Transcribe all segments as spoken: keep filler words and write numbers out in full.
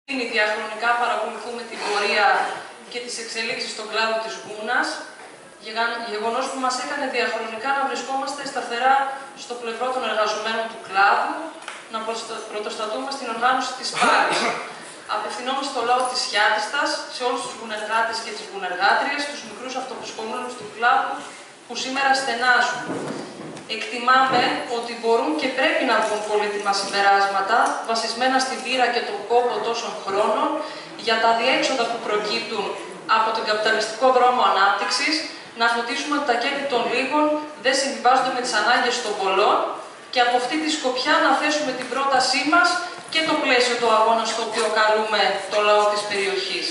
Διαχρονικά παρακολουθούμε την πορεία και τις εξελίξεις στον κλάδο της γούνας, γεγονός που μας έκανε διαχρονικά να βρισκόμαστε σταθερά στο πλευρό των εργαζομένων του κλάδου, να πρωτοστατούμε στην οργάνωση της πάλης. Απευθυνόμαστε στο λαό της Χιάτιστας, σε όλους τους γουνεργάτες και τις γουνεργάτριες, τους μικρούς αυτοαπασχολούμενους του κλάδου που σήμερα στενάζουν. Εκτιμάμε ότι μπορούν και πρέπει να βγουν πολύτιμα συμπεράσματα, βασισμένα στην πείρα και τον κόπο τόσων χρόνων, για τα διέξοδα που προκύπτουν από τον καπιταλιστικό δρόμο ανάπτυξης, να φωτίσουμε ότι τα κέρδη των λίγων δεν συμβιβάζονται με τις ανάγκες των πολλών και από αυτή τη σκοπιά να θέσουμε την πρότασή μας και το πλαίσιο του αγώνα στο οποίο καλούμε το λαό της περιοχής.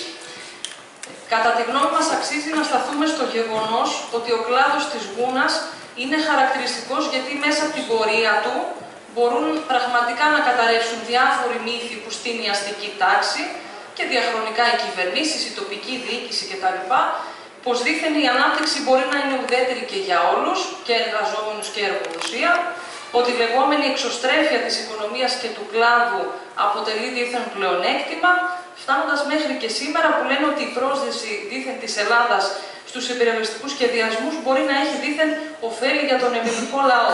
Κατά τη γνώμη μας αξίζει να σταθούμε στο γεγονός ότι ο κλάδος της γούνας είναι χαρακτηριστικός γιατί μέσα από την πορεία του μπορούν πραγματικά να καταρρεύσουν διάφοροι μύθοι που στείνει η αστική τάξη και διαχρονικά οι κυβερνήσεις, η τοπική διοίκηση κτλ. Πως δήθεν η ανάπτυξη μπορεί να είναι ουδέτερη και για όλους, και εργαζόμενους και εργοδοσία, ότι η λεγόμενη εξωστρέφεια της οικονομίας και του κλάδου αποτελεί δήθεν πλεονέκτημα, φτάνοντας μέχρι και σήμερα που λένε ότι η πρόσδεση δήθεν της Ελλάδας στους imperialιστικούς σχεδιασμούς μπορεί να έχει δήθεν ωφέλη για τον ελληνικό λαό.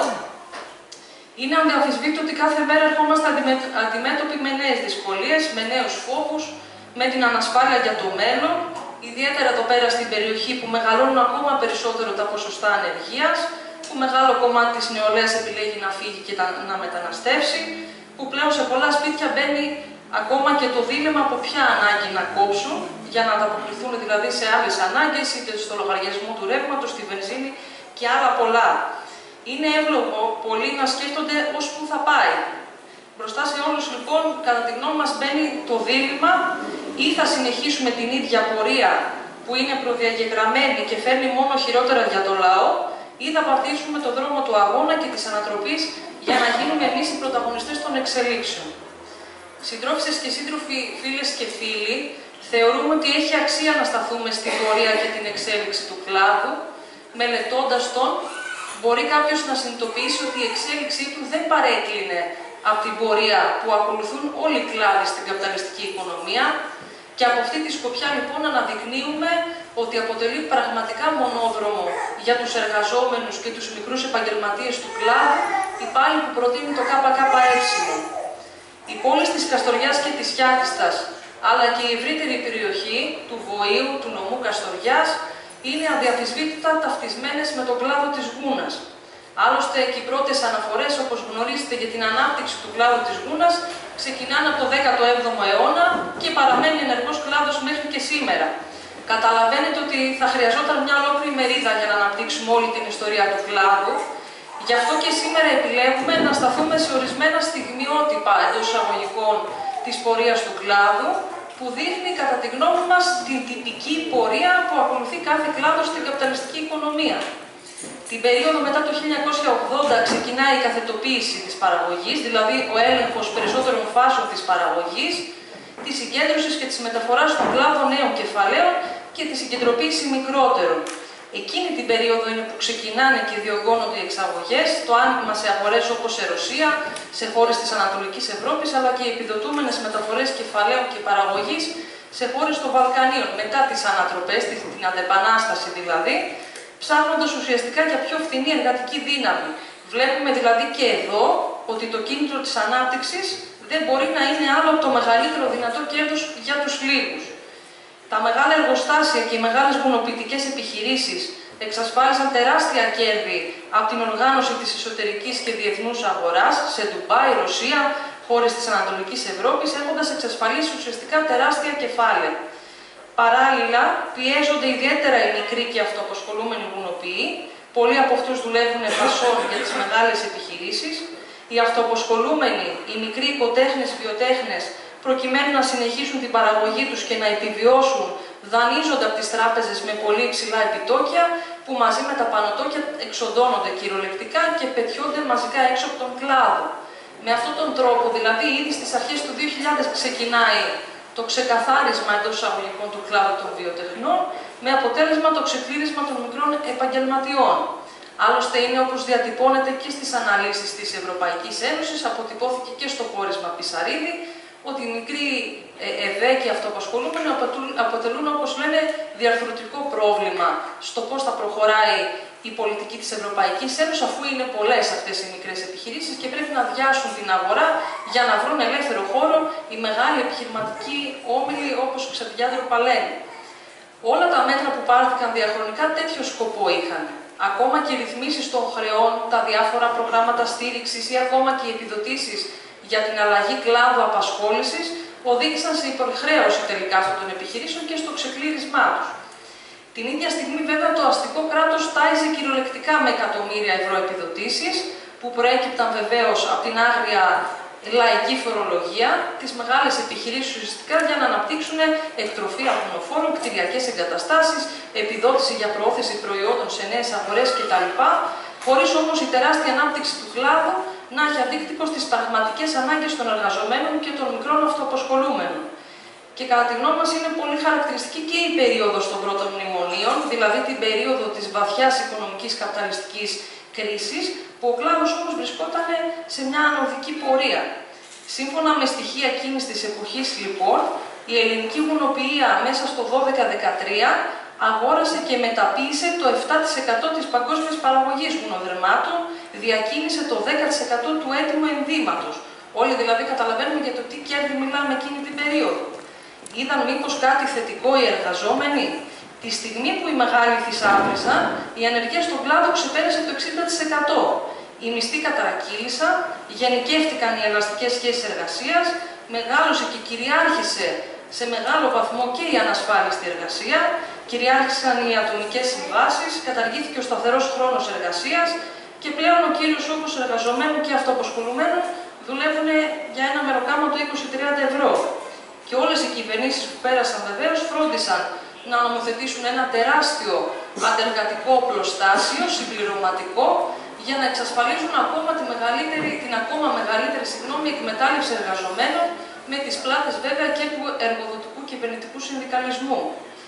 Είναι ανδιαμφισβήτητο ότι κάθε μέρα ερχόμαστε αντιμέτωποι με νέες δυσκολίες, με νέους φόβους, με την ανασφάλεια για το μέλλον, ιδιαίτερα εδώ πέρα στην περιοχή που μεγαλώνουν ακόμα περισσότερο τα ποσοστά ανεργίας, που μεγάλο κομμάτι της νεολαίας επιλέγει να φύγει και να μεταναστεύσει, που πλέον σε πολλά σπίτια μπαίνει ακόμα και το δίλημμα από ποια ανάγκη να κόψουν, για να ανταποκριθούν δηλαδή σε άλλες ανάγκες, είτε στο λογαριασμό του ρεύματος, στη βενζίνη και άλλα πολλά. Είναι εύλογο πολλοί να σκέφτονται ως πού θα πάει. Μπροστά σε όλους λοιπόν, κατά τη γνώμη μας, μπαίνει το δίλημμα ή θα συνεχίσουμε την ίδια πορεία που είναι προδιαγεγραμμένη και φέρνει μόνο χειρότερα για το λαό, ή θα πατήσουμε τον δρόμο του αγώνα και της ανατροπής για να γίνουμε εμείς οι πρωταγωνιστές των εξελίξεων. Συντρόφισσες και σύντροφοι, φίλες και φίλοι, θεωρούμε ότι έχει αξία να σταθούμε στην πορεία και την εξέλιξη του κλάδου. Μελετώντας τον, μπορεί κάποιος να συνειδητοποιήσει ότι η εξέλιξή του δεν παρέκλεινε από την πορεία που ακολουθούν όλοι οι κλάδοι στην καπιταλιστική οικονομία, και από αυτή τη σκοπιά λοιπόν αναδεικνύουμε ότι αποτελεί πραγματικά μονόδρομο για τους εργαζόμενους και τους μικρούς επαγγελματίες του κλάδου η πάλη που προτείνει το ΚΚΕ. Οι πόλεις της Καστοριάς και της Χιάτιστας, αλλά και η ευρύτερη περιοχή του Βοήου, του νομού Καστοριάς, είναι αδιαμφισβήτητα ταυτισμένες με τον κλάδο της γούνας. Άλλωστε και οι πρώτες αναφορές, όπως γνωρίζετε, για την ανάπτυξη του κλάδου της γούνας ξεκινάνε από το δέκατο έβδομο αιώνα και παραμένει ενεργός κλάδος μέχρι και σήμερα. Καταλαβαίνετε ότι θα χρειαζόταν μια ολόκληρη μερίδα για να αναπτύξουμε όλη την ιστορία του κλάδου. Γι' αυτό και σήμερα επιλέγουμε να σταθούμε σε ορισμένα στιγμιότυπα εντός εισαγωγικών της πορείας του κλάδου, που δείχνει κατά τη γνώμη μας την τυπική πορεία που ακολουθεί κάθε κλάδος στην καπιταλιστική οικονομία. Την περίοδο μετά το χίλια εννιακόσια ογδόντα ξεκινάει η καθετοποίηση της παραγωγής, δηλαδή ο έλεγχος περισσότερων φάσεων της παραγωγής, της συγκέντρωσης και της μεταφοράς στον κλάδο νέων κεφαλαίων και τη συγκεντρωποίηση μικρότερων. Εκείνη την περίοδο είναι που ξεκινάνε και διωγγώνονται οι εξαγωγές, το άνοιγμα σε αγορές όπως σε Ρωσία, σε χώρες της Ανατολικής Ευρώπης, αλλά και οι επιδοτούμενες μεταφορές κεφαλαίων και παραγωγής σε χώρες των Βαλκανίων, μετά τις ανατροπές, την αντεπανάσταση δηλαδή, ψάχνοντας ουσιαστικά για πιο φθηνή εργατική δύναμη. Βλέπουμε δηλαδή και εδώ ότι το κίνητρο της ανάπτυξης δεν μπορεί να είναι άλλο από το μεγαλύτερο δυνατό κέρδος για τους λίγους. Τα μεγάλα εργοστάσια και οι μεγάλες γουνοποιητικές επιχειρήσεις εξασφάλισαν τεράστια κέρδη από την οργάνωση της εσωτερικής και διεθνούς αγοράς σε Ντουμπάι, Ρωσία, χώρες της Ανατολικής Ευρώπης, έχοντας εξασφαλίσει ουσιαστικά τεράστια κεφάλαια. Παράλληλα, πιέζονται ιδιαίτερα οι μικροί και αυτοαπασχολούμενοι γουνοποιοί. Πολλοί από αυτούς δουλεύουν φασόν για τις μεγάλες επιχειρήσεις. Οι αυτοαπασχολούμενοι, οι μικροί οικοτέχνες, βιοτέχνες, προκειμένου να συνεχίσουν την παραγωγή τους και να επιβιώσουν, δανείζονται από τις τράπεζες με πολύ υψηλά επιτόκια, που μαζί με τα πανωτόκια εξοντώνονται κυριολεκτικά και πετιώνται μαζικά έξω από τον κλάδο. Με αυτόν τον τρόπο, δηλαδή, ήδη στις αρχές του δύο χιλιάδες ξεκινάει το ξεκαθάρισμα εντός εισαγωγικών του κλάδου των βιοτεχνών, με αποτέλεσμα το ξεκλήρισμα των μικρών επαγγελματιών. Άλλωστε είναι όπως διατυπώνεται και στις αναλύσεις της Ευρωπαϊκής Ένωσης, αποτυπώθηκε και στο πόρισμα Πισαρίδη, ότι οι μικροί ΕΔΕ και αυτοαπασχολούμενοι αποτελούν, όπως λένε, διαρθρωτικό πρόβλημα στο πώς θα προχωράει η πολιτική της Ευρωπαϊκής Ένωσης, αφού είναι πολλές αυτές οι μικρές επιχειρήσεις και πρέπει να αδειάσουν την αγορά για να βρουν ελεύθερο χώρο οι μεγάλοι επιχειρηματικοί όμιλοι όπως ο Ξαδιάντροπα λένε. Όλα τα μέτρα που πάρθηκαν διαχρονικά τέτοιο σκοπό είχαν. Ακόμα και οι ρυθμίσεις των χρεών, τα διάφορα προγράμματα στήριξης ή ακόμα και οι επιδοτήσεις για την αλλαγή κλάδου απασχόλησης οδήγησαν σε υπερχρέωση τελικά αυτών των επιχειρήσεων και στο ξεκλήρισμά τους. Την ίδια στιγμή, βέβαια, το αστικό κράτος τάιζε κυριολεκτικά με εκατομμύρια ευρώ επιδοτήσεις, που προέκυπταν βεβαίως από την άγρια λαϊκή φορολογία, τις μεγάλες επιχειρήσεις ουσιαστικά για να αναπτύξουν εκτροφή αχυνοφόρων, κτηριακές εγκαταστάσεις, επιδότηση για προώθηση προϊόντων σε νέες αγορές κτλ. Χωρίς όμως η τεράστια ανάπτυξη του κλάδου να έχει αντίκτυπο στις πραγματικές ανάγκες των εργαζομένων και των μικρών αυτοαπασχολούμενων. Και κατά τη γνώμη μας είναι πολύ χαρακτηριστική και η περίοδος των πρώτων μνημονίων, δηλαδή την περίοδο της βαθιάς οικονομικής καπιταλιστικής κρίσης, που ο κλάδος όμως βρισκόταν σε μια ανωδική πορεία. Σύμφωνα με στοιχεία εκείνης της εποχής, λοιπόν, η ελληνική γουνοποιία μέσα στο δώδεκα δεκατρία αγόρασε και μεταποίησε το επτά τοις εκατό της παγκόσμιας παραγωγής γουνοδερμάτων, διακίνησε το δέκα τοις εκατό του έτοιμου ενδύματος. Όλοι δηλαδή καταλαβαίνουμε για το τι κέρδη μιλάμε εκείνη την περίοδο. Είδαν μήπως κάτι θετικό οι εργαζόμενοι? Τη στιγμή που οι μεγάλοι θυσάβριζαν, η ανεργία στον κλάδο ξεπέρασε το εξήντα τοις εκατό. Οι μισθοί κατρακύλησαν, γενικεύτηκαν οι ελαστικές σχέσεις εργασίας, μεγάλωσε και κυριάρχησε σε μεγάλο βαθμό και η ανασφάλιστη εργασία, κυριάρχησαν οι ατομικές συμβάσεις, καταργήθηκε ο σταθερός χρόνος εργασίας και πλέον ο κύριος όγκος εργαζομένων και αυτοαπασχολουμένων δουλεύουν για ένα μεροκάματο είκοσι με τριάντα ευρώ. Και όλες οι κυβερνήσεις που πέρασαν βεβαίως φρόντισαν να νομοθετήσουν ένα τεράστιο αντεργατικό οπλοστάσιο, συμπληρωματικό, για να εξασφαλίσουν ακόμα τη μεγαλύτερη, την ακόμα μεγαλύτερη συγγνώμη, εκμετάλλευση εργαζομένων, με τις πλάτες βέβαια και του εργοδοτικού κυβερνητικού συνδικαλισμού.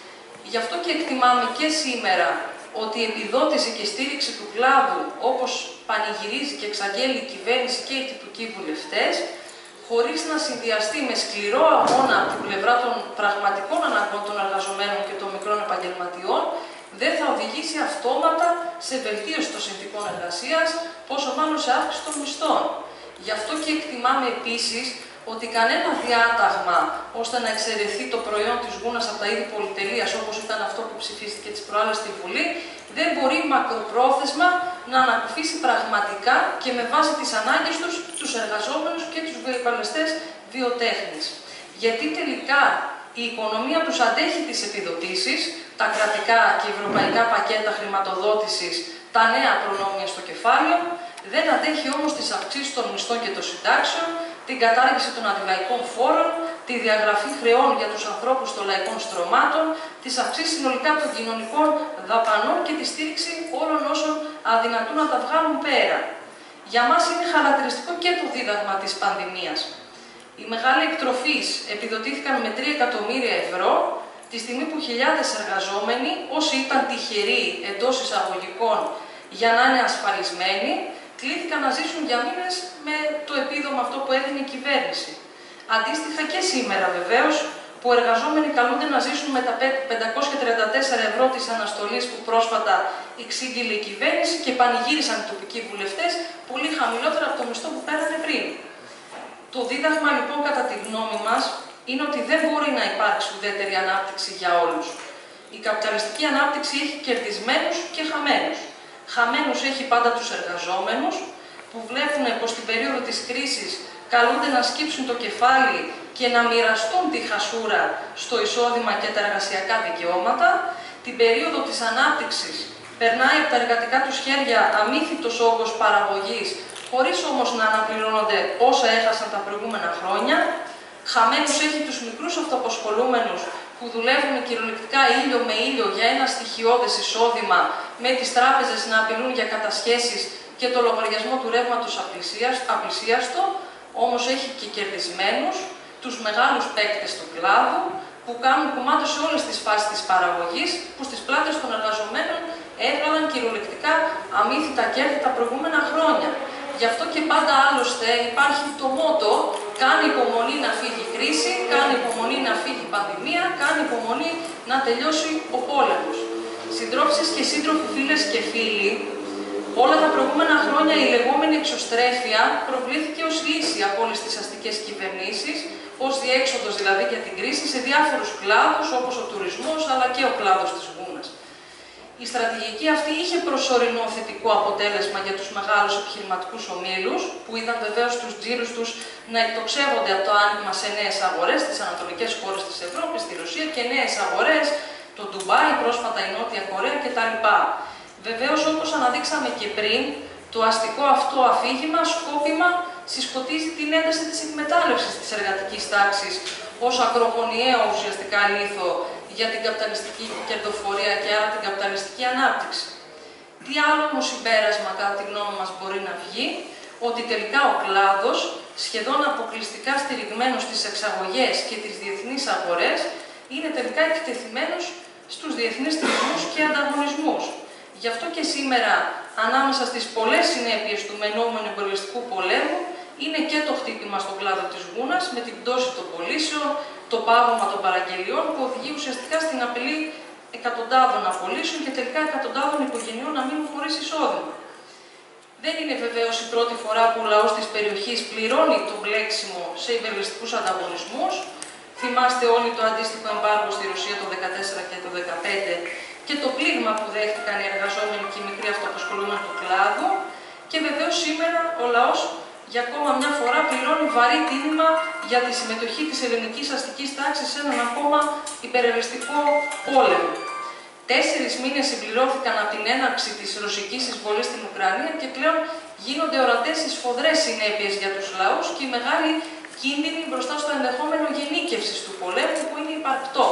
Γι' αυτό και εκτιμάμε και σήμερα ότι η επιδότηση και στήριξη του κλάδου, όπως πανηγυρίζει και εξαγγέλει η κυβέρνηση και οι τυπικοί βουλευτές, χωρίς να συνδυαστεί με σκληρό αγώνα από την πλευρά των πραγματικών αναγκών των εργαζομένων και των μικρών επαγγελματιών, δεν θα οδηγήσει αυτόματα σε βελτίωση των συνθηκών εργασίας, πόσο μάλλον σε αύξηση των μισθών. Γι' αυτό και εκτιμάμε επίσης ότι κανένα διάταγμα ώστε να εξαιρεθεί το προϊόν της γούνας από τα είδη πολυτελείας, όπως ήταν αυτό που ψηφίστηκε τις προάλλες στη Βουλή, δεν μπορεί μακροπρόθεσμα να ανακουφίσει πραγματικά και με βάση τις ανάγκες τους, τους εργαζόμενους και τους βιοκαλεστές βιοτέχνης. Γιατί τελικά η οικονομία τους αντέχει τις επιδοτήσεις, τα κρατικά και ευρωπαϊκά πακέτα χρηματοδότησης, τα νέα προνόμια στο κεφάλαιο, δεν αντέχει όμως τις αυξήσεις των μισθών και των συντάξεων, την κατάργηση των αντιλαϊκών φόρων, τη διαγραφή χρεών για τους ανθρώπους των λαϊκών στρωμάτων, τις αυξήσεις συνολικά των κοινωνικών δαπανών και τη στήριξη όλων όσων αδυνατούν να τα βγάλουν πέρα. Για μας είναι χαρακτηριστικό και το δίδαγμα της πανδημίας. Οι μεγάλοι εκτροφείς επιδοτήθηκαν με τρία εκατομμύρια ευρώ, τη στιγμή που χιλιάδες εργαζόμενοι, όσοι ήταν τυχεροί εντός εισαγωγικών για να είναι ασφαλισμένοι, κλήθηκαν να ζήσουν για μήνες με το επίδομα αυτό που έδινε η κυβέρνηση. Αντίστοιχα και σήμερα βεβαίως, που εργαζόμενοι καλούνται να ζήσουν με τα πεντακόσια τριάντα τέσσερα ευρώ της αναστολής που πρόσφατα εξήγηλε η κυβέρνηση και πανηγύρισαν οι τοπικοί βουλευτές πολύ χαμηλότερα από το μισθό που πέρανε πριν. Το δίδαγμα λοιπόν κατά τη γνώμη μας είναι ότι δεν μπορεί να υπάρξει ουδέτερη ανάπτυξη για όλους. Η καπιταλιστική ανάπτυξη έχει κερδισμένους και χαμένους. Χαμένους έχει πάντα τους εργαζόμενους, που βλέπουν πως στην περίοδο της κρίσης καλούνται να σκύψουν το κεφάλι και να μοιραστούν τη χασούρα στο εισόδημα και τα εργασιακά δικαιώματα. Την περίοδο της ανάπτυξης περνάει από τα εργατικά τους χέρια αμύθιτος όγκος παραγωγής, χωρίς όμως να αναπληρώνονται όσα έχασαν τα προηγούμενα χρόνια. Χαμένους έχει τους μικρούς αυτοαπασχολούμενους που δουλεύουν κυριολεκτικά ήλιο με ήλιο για ένα στοιχειώδες εισόδημα, με τις τράπεζες να απειλούν για κατασχέσεις και το λογαριασμό του ρεύματος απλησίαστο, όμως έχει και κερδισμένους, τους μεγάλους παίκτες του κλάδου, που κάνουν κομμάτι σε όλες τις φάσεις της παραγωγής, που στις πλάτες των εργαζομένων έβγαλαν κυριολεκτικά αμύθιτα κέρδη τα προηγούμενα χρόνια. Γι' αυτό και πάντα άλλωστε υπάρχει το μότο Κάνει υπομονή να φύγει η κρίση, κάνει υπομονή να φύγει η πανδημία, κάνει υπομονή να τελειώσει ο πόλεμος. Συντρόφισσες και σύντροφοι, φίλες και φίλοι, όλα τα προηγούμενα χρόνια η λεγόμενη εξωστρέφεια προβλήθηκε ως λύση από όλες τις αστικές κυβερνήσεις, ως διέξοδος δηλαδή για την κρίση σε διάφορους κλάδους όπως ο τουρισμός αλλά και ο κλάδος της γούνας. Η στρατηγική αυτή είχε προσωρινό θετικό αποτέλεσμα για τους μεγάλους επιχειρηματικούς ομίλους, που είδαν βεβαίως τους τζίρους τους να εκτοξεύονται από το άνοιγμα σε νέες αγορές στις ανατολικές χώρες της Ευρώπης, στη Ρωσία και νέες αγορές, το Ντουμπάι, πρόσφατα η Νότια Κορέα κτλ. Βεβαίως, όπως αναδείξαμε και πριν, το αστικό αυτό αφήγημα σκόπιμα συσκοτίζει την ένταση της εκμετάλλευσης της εργατικής τάξης ως ακρογωνιαίο ουσιαστικά λίθο για την καπιταλιστική κερδοφορία και άρα την καπιταλιστική ανάπτυξη. Τι άλλο όμως συμπέρασμα, κατά τη γνώμη μας, μπορεί να βγει? Ότι τελικά ο κλάδος, σχεδόν αποκλειστικά στηριγμένος στις εξαγωγές και τις διεθνείς αγορές, είναι τελικά εκτεθειμένος στους διεθνείς θεσμούς και ανταγωνισμούς. Γι' αυτό και σήμερα, ανάμεσα στις πολλές συνέπειες του μενόμενου εμπορευστικού πολέμου, είναι και το χτύπημα στον κλάδο της γούνας, με την πτώση των πωλήσεων, το πάγωμα των παραγγελιών, που οδηγεί ουσιαστικά στην απειλή εκατοντάδων απολύσεων και τελικά εκατοντάδων οικογενειών να μείνουν χωρίς εισόδημα. Δεν είναι βεβαίως η πρώτη φορά που ο λαός της περιοχής πληρώνει το μπλέξιμο σε υπερβεστικούς ανταγωνισμούς. Θυμάστε όλοι το αντίστοιχο εμπάργο στη Ρωσία το δύο χιλιάδες δεκατέσσερα και το δύο χιλιάδες δεκαπέντε και το πλήγμα που δέχτηκαν οι εργαζόμενοι και οι μικροί αυτοαπασχολούμενοι του κλάδου. Και βεβαίως σήμερα ο λαός για ακόμα μια φορά πληρώνει βαρύ τίμημα για τη συμμετοχή της ελληνικής αστικής τάξης σε έναν ακόμα υπερελιστικό πόλεμο. Τέσσερις μήνες συμπληρώθηκαν από την έναρξη της ρωσικής εισβολής στην Ουκρανία και πλέον γίνονται ορατές οι σφοδρές συνέπειες για τους λαούς και η μεγάλη κίνδυνη μπροστά στο ενδεχόμενο γενίκευσης του πολέμου που είναι υπαρκτό.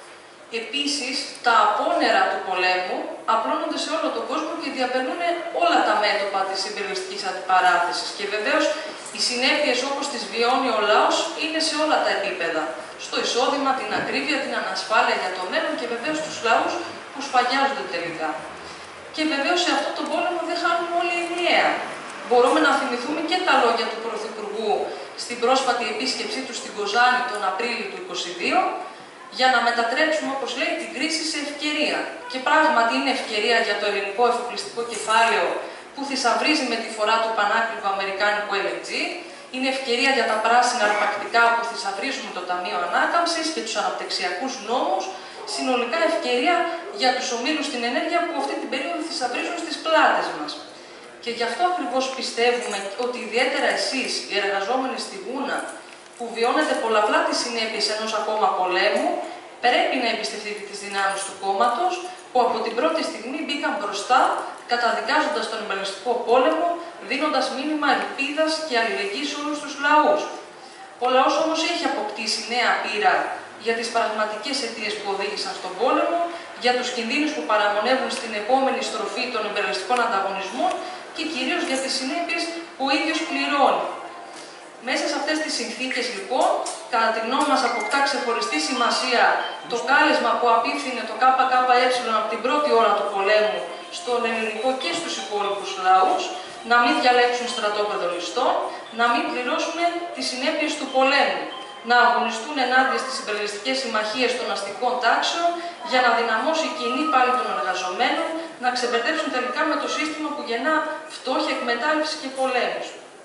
Επίσης, τα απόνερα του πολέμου απλώνονται σε όλο τον κόσμο και διαπερνούν όλα τα μέτωπα της υπερελιστικής αντιπαράθεσης. Και βεβαίως οι συνέπειες όπως τις βιώνει ο λαός είναι σε όλα τα επίπεδα. Στο εισόδημα, την ακρίβεια, την ανασφάλεια για το μέλλον και βεβαίως τους λαούς που σφαγιάζονται τελικά. Και βεβαίως σε αυτόν τον πόλεμο δεν χάνουν όλοι ενιαία. Μπορούμε να θυμηθούμε και τα λόγια του Πρωθυπουργού στην πρόσφατη επίσκεψή του στην Κοζάνη τον Απρίλιο του είκοσι δύο, για να μετατρέψουμε, όπως λέει, την κρίση σε ευκαιρία. Και πράγματι είναι ευκαιρία για το ελληνικό εφοπλιστικό κεφάλαιο που θησαυρίζει με τη φορά του πανάκριβου αμερικάνικου ελ εν τζι, είναι ευκαιρία για τα πράσινα αρπακτικά που θησαυρίζουν το Ταμείο Ανάκαμψης και τους αναπτυξιακούς νόμους, συνολικά ευκαιρία για τους ομίλους στην ενέργεια που αυτή την περίοδο θησαυρίζουν στις πλάτες μας. Και γι' αυτό ακριβώς πιστεύουμε ότι ιδιαίτερα εσείς, οι εργαζόμενοι στη Γούνα, που βιώνετε πολλαπλά τις συνέπειες ενός ακόμα πολέμου, πρέπει να εμπιστευτείτε τις δυνάμεις του κόμματος, που από την πρώτη στιγμή μπήκαν μπροστά, καταδικάζοντας τον υπερελιστικό πόλεμο, δίνοντας μήνυμα ελπίδας και αλληλεγγύης σε όλους τους λαούς. Ο λαός όμως έχει αποκτήσει νέα πείρα για τις πραγματικές αιτίες που οδήγησαν στον πόλεμο, για τους κινδύνους που παραμονεύουν στην επόμενη στροφή των υπερελιστικών ανταγωνισμών και κυρίως για τις συνέπειες που ο ίδιος πληρώνει. Μέσα σε αυτές τις συνθήκες, λοιπόν, κατά τη γνώμη μας αποκτά ξεχωριστή σημασία το κάλεσμα που απίφθινε το ΚΚΕ από την πρώτη ώρα του πολέμου στον ελληνικό και στους υπόλοιπους λαούς, να μην διαλέξουν στρατόπεδο ληστών, να μην πληρώσουν τις συνέπειες του πολέμου, να αγωνιστούν ενάντια στις υπερελιστικές συμμαχίες των αστικών τάξεων για να δυναμώσει η κοινή πάλη των εργαζομένων, να ξεπερδέψουν τελικά με το σύστημα που γεννά φτώχεια, εκμετάλλευση και πολέμους.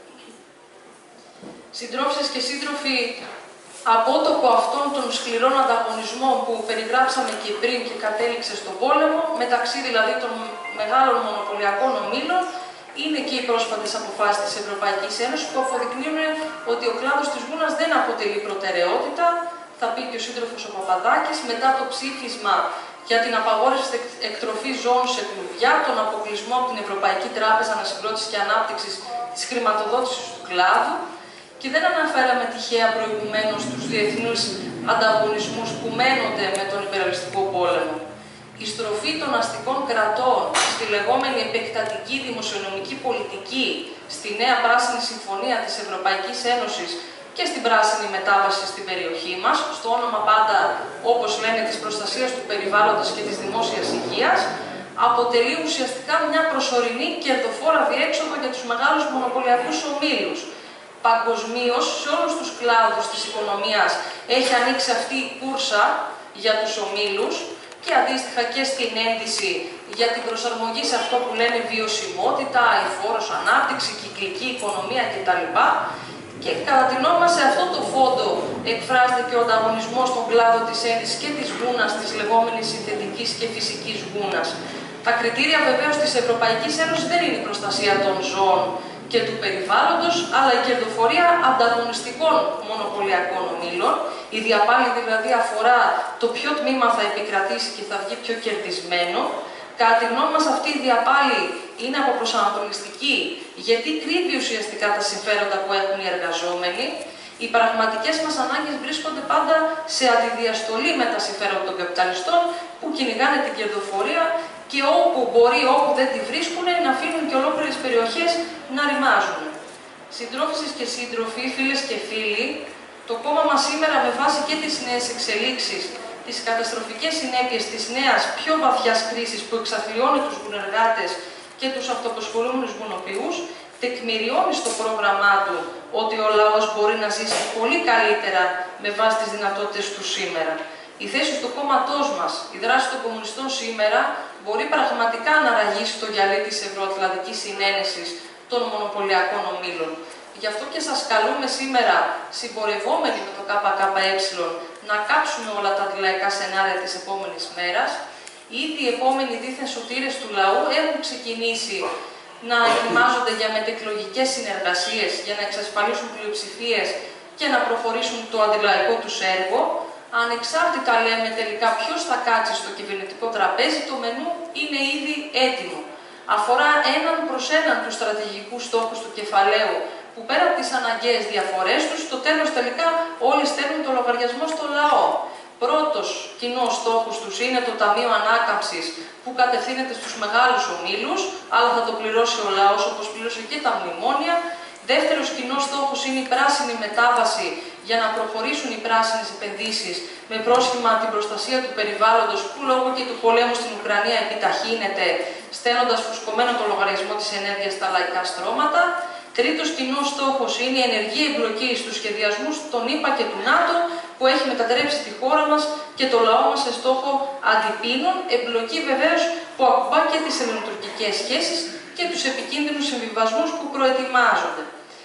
Συντρόφισσες και σύντροφοι, απότοκο αυτών των σκληρών ανταγωνισμών που περιγράψαμε και πριν και κατέληξε στον πόλεμο, μεταξύ δηλαδή των μεγάλων μονοπωλιακών ομίλων, είναι και οι πρόσφατες αποφάσεις της Ευρωπαϊκής Ένωσης που αποδεικνύουν ότι ο κλάδος της γούνας δεν αποτελεί προτεραιότητα, θα πει και ο σύντροφος ο Παπαδάκης, μετά το ψήφισμα για την απαγόρευση εκτροφής ζώων σε κλουβιά, τον αποκλεισμό από την Ευρωπαϊκή Τράπεζα Ανασυγκρότησης και Ανάπτυξης της χρηματοδότησης του κλάδου. Και δεν αναφέραμε τυχαία προηγουμένως τους διεθνούς ανταγωνισμούς που μένονται με τον υπερελιστικό πόλεμο. Η στροφή των αστικών κρατών στη λεγόμενη επεκτατική δημοσιονομική πολιτική, στη νέα πράσινη συμφωνία της Ευρωπαϊκής Ένωσης και στην πράσινη μετάβαση στην περιοχή μας, στο όνομα πάντα, όπως λένε, της προστασίας του περιβάλλοντος και της δημόσιας υγείας, αποτελεί ουσιαστικά μια προσωρινή κερδοφόρα διέξοδο για τους μεγάλους μονοπωλιακούς ομίλους. παγκοσμίως, σε όλους τους κλάδους της οικονομίας, έχει ανοίξει αυτή η κούρσα για τους ομίλους και αντίστοιχα και στην ένδυση για την προσαρμογή σε αυτό που λένε βιωσιμότητα, αειφόρος ανάπτυξη, κυκλική οικονομία κτλ. Και κατά τη γνώμη μας, σε αυτό το φόντο εκφράζεται και ο ανταγωνισμός στον κλάδο της ένδυσης και της γούνας, της λεγόμενης συνθετικής και φυσικής γούνας. Τα κριτήρια βεβαίως της Ευρωπαϊκής Ένωσης δεν είναι η προστασία των ζώων και του περιβάλλοντος, αλλά η κερδοφορία ανταγωνιστικών μονοπωλιακών ομίλων. Η διαπάλη δηλαδή αφορά το ποιο τμήμα θα επικρατήσει και θα βγει πιο κερδισμένο. Κατά τη γνώμη μας, αυτή η διαπάλη είναι αποπροσανατολιστική, γιατί κρύβει ουσιαστικά τα συμφέροντα που έχουν οι εργαζόμενοι. Οι πραγματικές μας ανάγκες βρίσκονται πάντα σε αντιδιαστολή με τα συμφέροντα των καπιταλιστών που κυνηγάνε την κερδοφορία και όπου μπορεί, όπου δεν τη βρίσκουν, να αφήνουν και ολόκληρες περιοχές να ρημάζουν. Συντρόφισσες και σύντροφοι, φίλες και φίλοι, το κόμμα μας σήμερα, με βάση και τις νέες εξελίξεις, τις καταστροφικές συνέπειες της νέας πιο βαθιάς κρίσης που εξαθλιώνει τους γουνεργάτες και τους αυτοπασχολούμενους γουνοποιούς, τεκμηριώνει στο πρόγραμμά του ότι ο λαός μπορεί να ζήσει πολύ καλύτερα με βάση τις δυνατότητες του σήμερα. Η θέση του κόμματός μας, η δράση των κομμουνιστών σήμερα, μπορεί πραγματικά να ραγίσει το γυαλί της ευρωατλαντικής συνένεσης των μονοπωλιακών ομίλων. Γι' αυτό και σας καλούμε σήμερα, συμπορευόμενοι με το ΚΚΕ, να κάψουμε όλα τα αντιλαϊκά σενάρια της επόμενης μέρας. Ήδη οι επόμενοι δίθεν σωτήρες του λαού έχουν ξεκινήσει να ετοιμάζονται για μετεκλογικές συνεργασίες, για να εξασφαλίσουν πλειοψηφίες και να προχωρήσουν το αντιλαϊκό τους έργο. Ανεξάρτητα λέμε τελικά ποιος θα κάτσει στο κυβερνητικό τραπέζι, το μενού είναι ήδη έτοιμο. Αφορά έναν προς έναν τους στρατηγικούς στόχους του κεφαλαίου, που πέρα από τις αναγκαίες διαφορές τους, στο τέλος τελικά όλοι στέλνουν το λογαριασμό στο λαό. Πρώτος κοινός στόχος τους είναι το Ταμείο Ανάκαμψης, που κατευθύνεται στους μεγάλους ομίλους, αλλά θα το πληρώσει ο λαός όπως πλήρωσε και τα μνημόνια. Δεύτερος κοινός στόχος είναι η πράσινη μετάβαση, για να προχωρήσουν οι πράσινες επενδύσεις με πρόσχημα την προστασία του περιβάλλοντος, που λόγω και του πολέμου στην Ουκρανία επιταχύνεται, στέλνοντας φουσκωμένο το λογαριασμό της ενέργειας στα λαϊκά στρώματα. Τρίτος κοινός στόχος είναι η ενεργή εμπλοκή στους σχεδιασμούς των ΗΠΑ και του ΝΑΤΟ, που έχει μετατρέψει τη χώρα μας και το λαό μας σε στόχο αντιπίνων, εμπλοκή βεβαίως που ακουμπά και τις ελληνοτουρκικές σχέσεις και τους επικίνδυνους συμβιβασμούς που προετοιμάζονται.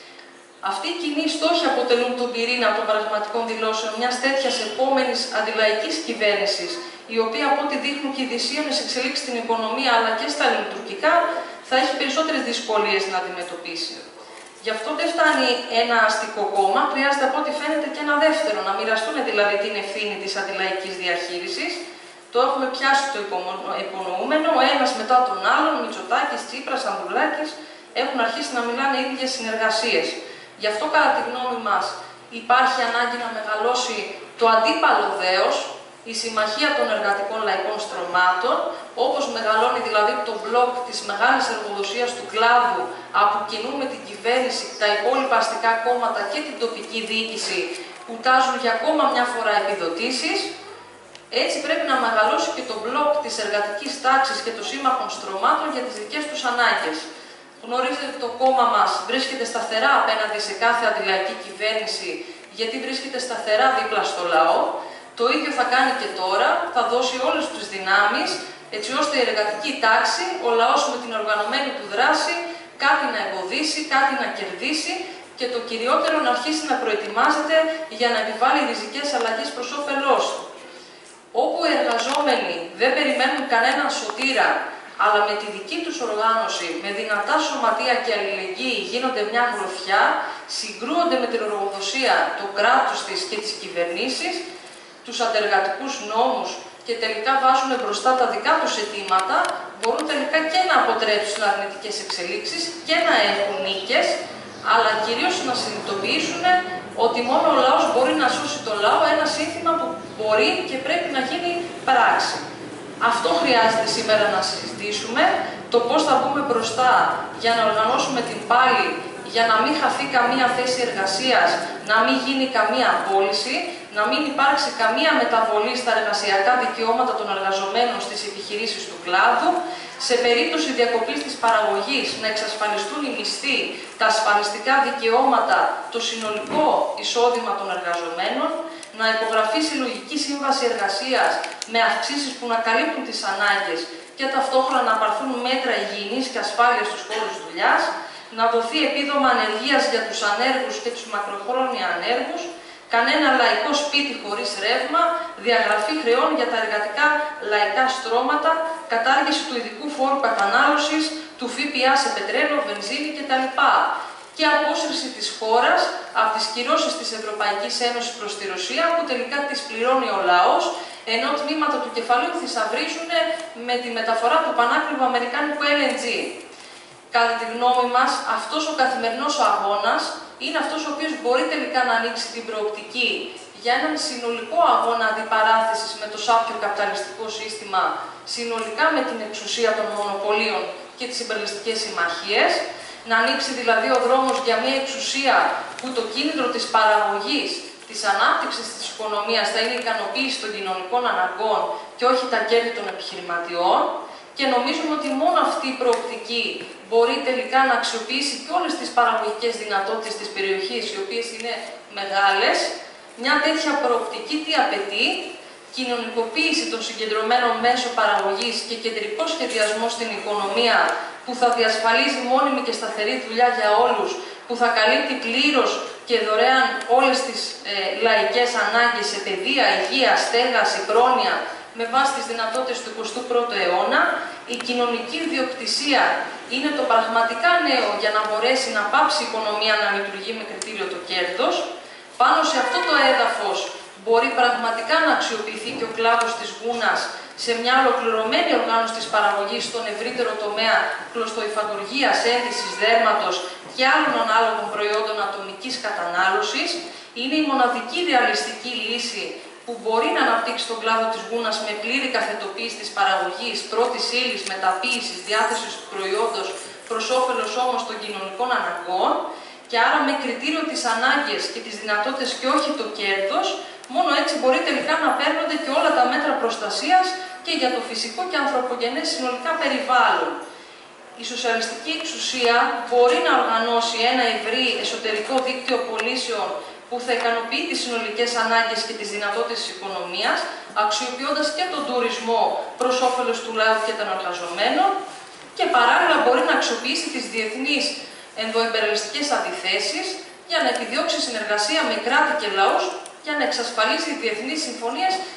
Αυτοί οι κοινοί στόχοι αποτελούν τον πυρήνα των πραγματικών δηλώσεων μιας τέτοιας επόμενης αντιλαϊκής κυβέρνησης, η οποία από ό,τι δείχνουν και οι δυσίωνες εξελίξεις στην οικονομία αλλά και στα ελληνοτουρκικά, θα έχει περισσότερες δυσκολίες να αντιμετωπίσει. Γι' αυτό δεν φτάνει ένα αστικό κόμμα, χρειάζεται από ό,τι φαίνεται και ένα δεύτερο, να μοιραστούν δηλαδή την ευθύνη της αντιλαϊκής διαχείρισης. Το έχουμε πιάσει το υπονοούμενο, ο ένας μετά τον άλλον, Μητσοτάκης, Τσίπρας, Ανδρουλάκης, έχουν αρχίσει να μιλάνε ίδιες συνεργασίες. Γι' αυτό, κατά τη γνώμη μας, υπάρχει ανάγκη να μεγαλώσει το αντίπαλο δέος, η Συμμαχία των Εργατικών Λαϊκών Στρωμάτων, όπως μεγαλώνει δηλαδή το μπλοκ της μεγάλης εργοδοσίας του κλάδου, από κοινού με την κυβέρνηση, τα υπόλοιπα αστικά κόμματα και την τοπική διοίκηση, που τάζουν για ακόμα μια φορά επιδοτήσεις. Έτσι πρέπει να μεγαλώσει και το μπλοκ της εργατικής τάξης και των σύμμαχων στρωμάτων για τις δικές τους ανάγκες. Γνωρίζετε ότι το κόμμα μας βρίσκεται σταθερά απέναντι σε κάθε αντιλαϊκή κυβέρνηση, γιατί βρίσκεται σταθερά δίπλα στο λαό. Το ίδιο θα κάνει και τώρα, θα δώσει όλες τις δυνάμεις, έτσι ώστε η εργατική τάξη, ο λαός με την οργανωμένη του δράση, κάτι να εμποδίσει, κάτι να κερδίσει και το κυριότερο να αρχίσει να προετοιμάζεται για να επιβάλλει ριζικές αλλαγές προς όφελός του. Όπου οι εργαζόμενοι δεν περιμένουν κανέναν σωτήρα, αλλά με τη δική τους οργάνωση, με δυνατά σωματεία και αλληλεγγύη γίνονται μια γροθιά, συγκρούονται με την εργοδοσία, το κράτος της και τις κυβερνήσεις, τους αντεργατικούς νόμους και τελικά βάζουν μπροστά τα δικά τους αιτήματα, μπορούν τελικά και να αποτρέψουν αρνητικές εξελίξεις και να έχουν νίκες, αλλά κυρίως να συνειδητοποιήσουν ότι μόνο ο λαός μπορεί να σώσει το λαό, ένα σύνθημα που μπορεί και πρέπει να γίνει πράξη. Αυτό χρειάζεται σήμερα να συζητήσουμε, το πώς θα βγούμε μπροστά για να οργανώσουμε την πάλη, για να μην χαθεί καμία θέση εργασίας, να μην γίνει καμία απόλυση, να μην υπάρξει καμία μεταβολή στα εργασιακά δικαιώματα των εργαζομένων στις επιχειρήσεις του κλάδου, σε περίπτωση διακοπής της παραγωγής να εξασφαλιστούν οι μισθοί, τα ασφαλιστικά δικαιώματα, το συνολικό εισόδημα των εργαζομένων, να υπογραφεί συλλογική σύμβαση εργασίας με αυξήσεις που να καλύπτουν τις ανάγκες και ταυτόχρονα να πάρθουν μέτρα υγιεινής και ασφάλειας στους χώρους δουλειάς, να δοθεί επίδομα ανεργίας για τους ανέργους και τους μακροχρόνια ανέργους, κανένα λαϊκό σπίτι χωρίς ρεύμα, διαγραφή χρεών για τα εργατικά λαϊκά στρώματα, κατάργηση του ειδικού φόρου κατανάλωσης, του ΦΠΑ σε πετρέλαιο, βενζίνη κτλ. Και απόσυρση της χώρας από τις κυρώσεις της Ευρωπαϊκής Ένωσης προς τη Ρωσία, που τελικά τις πληρώνει ο λαός, ενώ τμήματα του κεφαλαίου θησαυρίζουν με τη μεταφορά του πανάκριβου αμερικάνικου Ελ Εν Τζι. Κατά τη γνώμη μας, αυτός ο καθημερινός αγώνας είναι αυτός ο οποίος μπορεί τελικά να ανοίξει την προοπτική για έναν συνολικό αγώνα αντιπαράθεσης με το σάπιο καπιταλιστικό σύστημα, συνολικά με την εξουσία των μονοπωλίων και τις υπερλιστικές συμμαχίες, να ανοίξει δηλαδή ο δρόμος για μια εξουσία που το κίνητρο της παραγωγής, της ανάπτυξης της οικονομίας θα είναι η ικανοποίηση των κοινωνικών αναγκών και όχι τα κέρδη των επιχειρηματιών. Και νομίζουμε ότι μόνο αυτή η προοπτική μπορεί τελικά να αξιοποιήσει και όλες τις παραγωγικές δυνατότητες της περιοχής, οι οποίες είναι μεγάλες. Μια τέτοια προοπτική τι απαιτεί? Κοινωνικοποίηση των συγκεντρωμένων μέσων παραγωγής και κεντρικό σχεδιασμό στην οικονομία που θα διασφαλίζει μόνιμη και σταθερή δουλειά για όλους, που θα καλύπτει πλήρως και δωρεάν όλες τις ε, λαϊκές ανάγκες σε παιδεία, υγεία, στέγαση, πρόνοια, με βάση τις δυνατότητες του εικοστού πρώτου αιώνα. Η κοινωνική ιδιοκτησία είναι το πραγματικά νέο για να μπορέσει να πάψει η οικονομία να λειτουργεί με κριτήριο το κέρδος. Πάνω σε αυτό το έδαφος μπορεί πραγματικά να αξιοποιηθεί και ο κλάδος της γούνας σε μια ολοκληρωμένη οργάνωση της παραγωγής στον ευρύτερο τομέα κλωστοϊφαντουργίας, ένδυσης, δέρματος και άλλων ανάλογων προϊόντων ατομικής κατανάλωσης. Είναι η μοναδική ρεαλιστική λύση που μπορεί να αναπτύξει τον κλάδο της γούνας με πλήρη καθετοποίηση της παραγωγής, πρώτης ύλης, μεταποίησης, διάθεσης του προϊόντος, προς όφελος όμως των κοινωνικών αναγκών, και άρα με κριτήριο τις ανάγκες και τις δυνατότητες και όχι το κέρδος. Μόνο έτσι μπορεί τελικά να παίρνονται και όλα τα μέτρα προστασίας και για το φυσικό και ανθρωπογενές συνολικά περιβάλλον. Η σοσιαλιστική εξουσία μπορεί να οργανώσει ένα ευρύ εσωτερικό δίκτυο πωλήσεων που θα ικανοποιεί τις συνολικές ανάγκες και τις δυνατότητες της οικονομίας, αξιοποιώντας και τον τουρισμό προς όφελος του λαού και των εργαζομένων, και παράλληλα μπορεί να αξιοποιήσει τις διεθνείς ενδοϊμπεραλιστικές αντιθέσεις για να επιδιώξει συνεργασία με κράτη και λαούς για να εξασφαλίσει διεθνείς συμφωνίες